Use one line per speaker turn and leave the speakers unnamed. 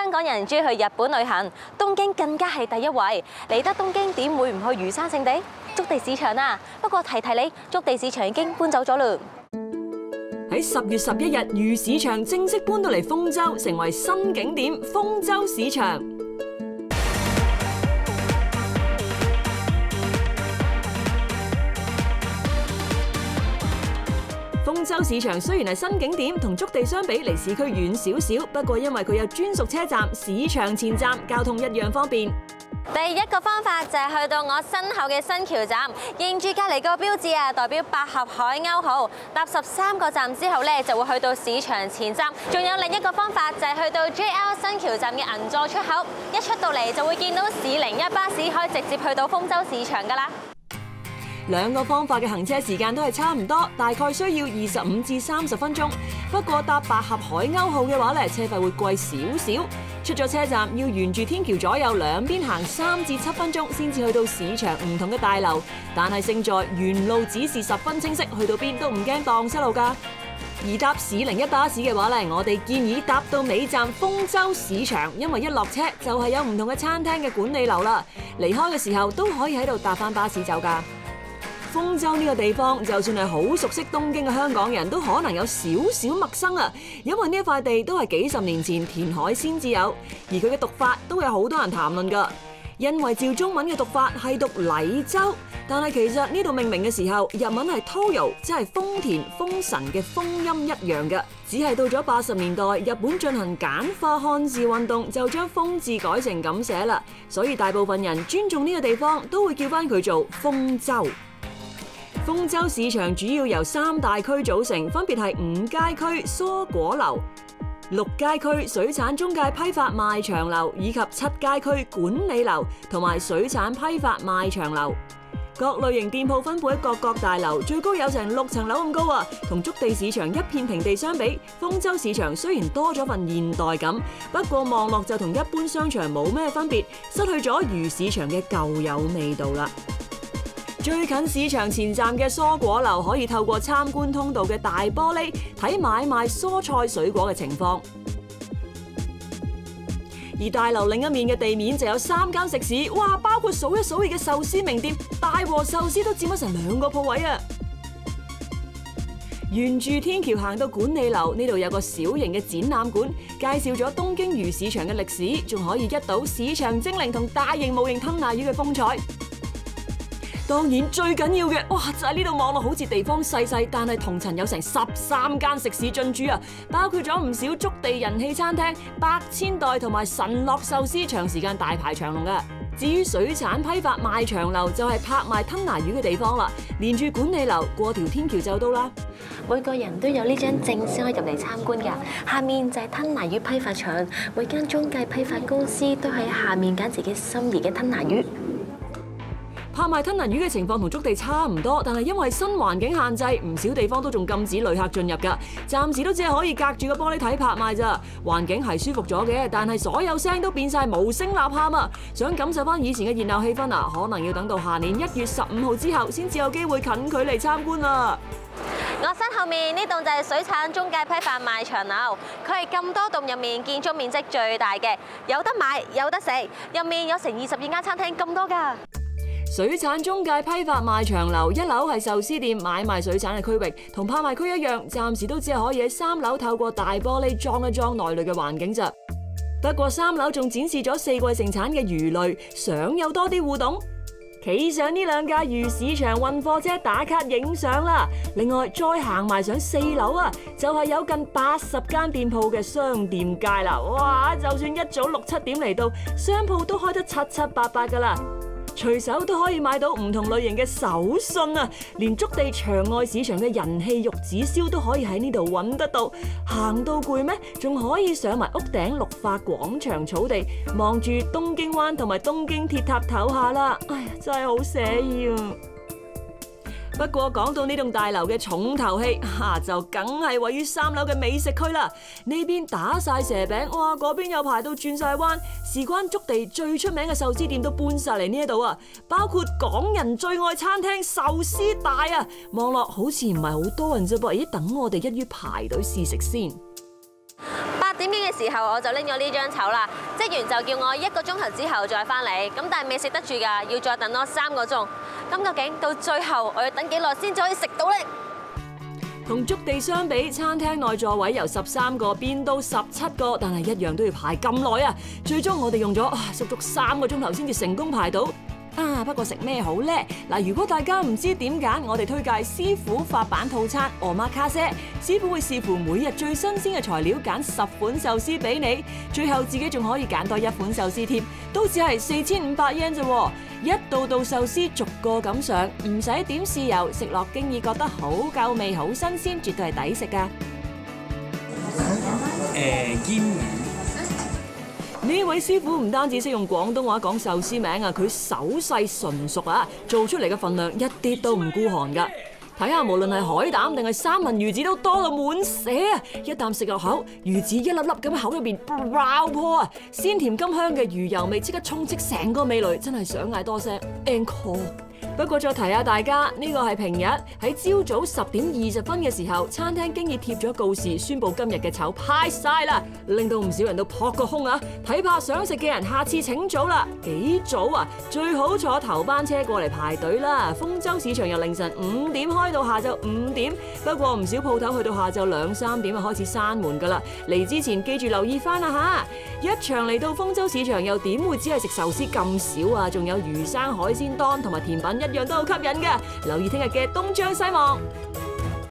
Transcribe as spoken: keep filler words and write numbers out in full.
香港人中意去日本旅行，東京更加係第一位。嚟得東京點會唔去魚生勝地？築地市場啊！不過提提你，築地市場已經搬走咗嘞。
喺十月十一日，魚市場正式搬到嚟豐洲，成為新景點豐洲市場。豐洲市場雖然係新景點，同築地相比離市區遠少少，不過因為佢有專屬車站市場前站，交通一樣方便。
第一個方法就係去到我身後嘅新橋站，認住隔離個標誌啊，代表百合海鷗號。搭十三個站之後咧，就會去到市場前站。仲有另一個方法就係去到 J R 新橋站嘅銀座出口，一出到嚟就會見到市零一巴士，可以直接去到豐洲市場㗎啦。
兩個方法嘅行車時間都係差唔多，大概需要二十五至三十分鐘。不過搭百合海鷗號嘅話咧，車費會貴少少。出咗車站要沿住天橋左右兩邊行三至七分鐘，先至去到市場唔同嘅大樓。但係勝在沿路指示十分清晰，去到邊都唔驚蕩失路㗎。而搭市零一巴士嘅話咧，我哋建議搭到尾站豐洲市場，因為一落車就係有唔同嘅餐廳嘅管理樓啦。離開嘅時候都可以喺度搭返巴士走㗎。豐洲呢個地方，就算係好熟悉東京嘅香港人都可能有少少陌生啊，因為呢一塊地都係幾十年前填海先至有，而佢嘅讀法都有好多人談論㗎。因為照中文嘅讀法係讀禮洲，但係其實呢度命名嘅時候，日文係 Toyo， 即係豐田豐臣嘅豐音一樣嘅，只係到咗八十年代，日本進行簡化漢字運動，就將豐字改成咁寫啦，所以大部分人尊重呢個地方都會叫返佢做豐洲。豐洲市場主要由三大區組成，分別係五街區蔬果樓、六街區水產中介批發賣場樓，以及七街區管理樓同埋水產批發賣場樓。各類型店鋪分佈喺各個大樓，最高有成六層樓咁高啊！同築地市場一片平地相比，豐洲市場雖然多咗份現代感，不過望落就同一般商場冇咩分別，失去咗魚市場嘅舊有味道啦。最近市場前站嘅蔬果樓可以透過參觀通道嘅大玻璃睇買賣蔬菜水果嘅情況，而大樓另一面嘅地面就有三間食肆，哇！包括數一數二嘅壽司名店大和壽司都佔咗成兩個鋪位啊！沿住天橋行到管理樓，呢度有個小型嘅展覽館，介紹咗東京魚市場嘅歷史，仲可以一睹市場精靈同大型模型吞拿魚嘅風采。當然最緊要嘅，哇就係呢度望落好似地方細細，但係同層有成十三間食肆進駐啊，包括咗唔少築地人氣餐廳、百千代同埋神樂壽司，長時間大排長龍㗎。至於水產批發賣場樓就係拍賣吞拿魚嘅地方啦，連住管理樓過條天橋就到啦。
每個人都有呢張證先可以入嚟參觀㗎。下面就係吞拿魚批發場，每間中介批發公司都喺下面揀自己心儀嘅吞拿魚。
拍賣吞拿魚嘅情況同築地差唔多，但係因為新環境限制，唔少地方都仲禁止旅客進入㗎。暫時都只係可以隔住個玻璃睇拍賣咋。環境係舒服咗嘅，但係所有聲都變晒無聲吶喊啊！想感受翻以前嘅熱鬧氣氛啊，可能要等到下年一月十五號之後，先至有機會近距離參觀啦。
我身後面呢棟就係水產中介批發賣場樓，佢係咁多棟入面建築面積最大嘅，有得買有得食，入面有成二十二間餐廳咁多㗎。
水產中介批發賣場樓一樓係壽司店買賣水產嘅區域，同拍賣區一樣，暫時都只係可以喺三樓透過大玻璃裝一裝內裏嘅環境咋。不過三樓仲展示咗四季盛產嘅魚類，想有多啲互動，企上呢兩架魚市場運貨車打卡影相啦。另外再行埋上四樓啊，就係有近八十間店鋪嘅商店街啦。哇！就算一早六七點嚟到，商鋪都開得七七八八噶啦。隨手都可以買到唔同類型嘅手信啊，連築地場外市場嘅人氣玉子燒都可以喺呢度揾得到。行到攰咩？仲可以上埋屋頂綠化廣場草地，望住東京灣同埋東京鐵塔唞下啦。哎呀，真係好寫意啊！不過講到呢棟大樓嘅重頭戲，吓就梗係位於三樓嘅美食區啦。呢邊打晒蛇餅，哇，嗰邊又排到轉晒彎，事關築地最出名嘅壽司店都搬晒嚟呢一度啊！包括港人最愛餐廳壽司大啊，望落好似唔係好多人啫噃。咦，等我哋一於排隊試食先。
八點點幾嘅時候我就拎咗呢張籌啦，職員就叫我一個鐘頭之後再翻嚟，咁但係未食得住㗎，要再等多三個鐘。咁究竟到最後我要等幾耐先至可以食到呢？
同築地相比，餐廳內座位由十三個變到十七個，但係一樣都要排咁耐啊！最終我哋用咗啊足足三個鐘頭先至成功排到。啊，不過食咩好呢？嗱，如果大家唔知點揀，我哋推介師傅發辦套餐，Omakase。師傅會視乎每日最新鮮嘅材料揀十款壽司俾你，最後自己仲可以揀多一款壽司添，都只係四千五百yen啫。一道道壽司逐個咁上，唔使點豉油，食落經已覺得好夠味、好新鮮，絕對係抵食㗎。
誒堅魚。
呢位師傅唔單止識用廣東話講壽司名啊，佢手勢純熟啊，做出嚟嘅份量一啲都唔孤寒㗎。睇下無論係海膽定係三文魚子都多到滿瀉啊！一啖食入口，魚子一粒粒咁喺口入邊爆破啊！鮮甜甘香嘅魚油味即刻充斥成個味蕾，真係想嗌多聲 encore。不過再提下大家，呢個係平日喺朝早十點二十分嘅時候，餐廳經已貼咗告示，宣佈今日嘅籌派晒啦，令到唔少人都撲個空啊！睇怕想食嘅人下次請早啦，幾早啊？最好坐頭班車過嚟排隊啦！豐洲市場由凌晨五點開到下晝五點，不過唔少鋪頭去到下晝兩三點就開始閂門噶啦。嚟之前記住留意翻啦嚇！一場嚟到豐洲市場又點會只係食壽司咁少啊？仲有魚生海鮮檔同埋甜品。一樣都好吸引嘅，留意聽日嘅東張西望。